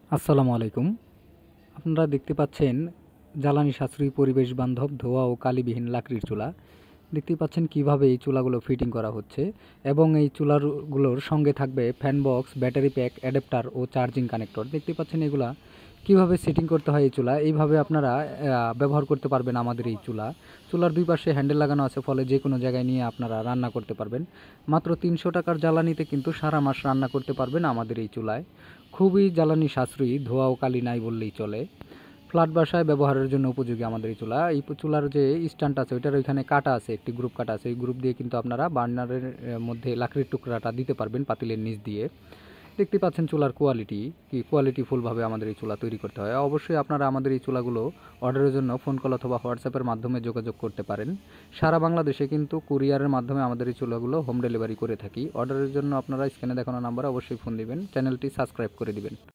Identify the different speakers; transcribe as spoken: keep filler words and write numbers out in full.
Speaker 1: আসসালামু আলাইকুম। আপনারা দেখতে পাচ্ছেন জ্বালানি সাশ্রয়ী পরিবেশ বান্ধব ধোঁয়া ও কালিবিহীন লাকড়ির চুলা। দেখতেই পাচ্ছেন কিভাবে এই চুলাগুলো ফিটিং করা হচ্ছে এবং এই চুলাগুলোর সঙ্গে থাকবে fan box, battery pack, adapter ও চার্জিং কানেক্টর। দেখতে পাচ্ছেন এগুলা কিভাবে সেটিং করতে হয় এই চুলা। এইভাবে আপনারা আহ, ব্যবহার করতে পারবেন আমাদের এই চুলা। চুলার দুই পাশে হ্যান্ডেল লাগানো আছে, ফলে যে কোনো জায়গায় নিয়ে আপনারা রান্না করতে পারবেন। মাত্র তিনশো টাকার জ্বালানিতে কিন্তু সারা মাস রান্না করতে পারবেন আমাদের এই চুলায়। খুবই জ্বালানি সাশ্রয়ী, ধোঁয়া ও কালি নাই বললেই চলে। ফ্ল্যাট বাসায় ব্যবহারের জন্য উপযোগী আমাদের এই চুলা। এই চুলার যে স্ট্যান্ড আছে ওইটার ওইখানে কাটা আছে, একটি গ্রুপ কাটা আছে। এই গ্রুপ দিয়ে কিন্তু আপনারা বার্নারের মধ্যে লাকড়ির টুকরাটা দিতে পারবেন পাতিলের নিচ দিয়ে। দেখতে পাচ্ছেন চুলার কোয়ালিটি কি কোয়ালিটিফুলভাবে আমাদের এই চুলা তৈরি করতে হয়। অবশ্যই আপনারা আমাদের এই চুলাগুলো অর্ডারের জন্য ফোন কল অথবা হোয়াটসঅ্যাপের মাধ্যমে যোগাযোগ করতে পারেন। সারা বাংলাদেশে কিন্তু কুরিয়ারের মাধ্যমে আমাদের এই চুলাগুলো হোম ডেলিভারি করে থাকি। অর্ডারের জন্য আপনারা স্ক্রিনে দেখানো নাম্বারে অবশ্যই ফোন দিবেন, চ্যানেলটি সাবস্ক্রাইব করে দিবেন।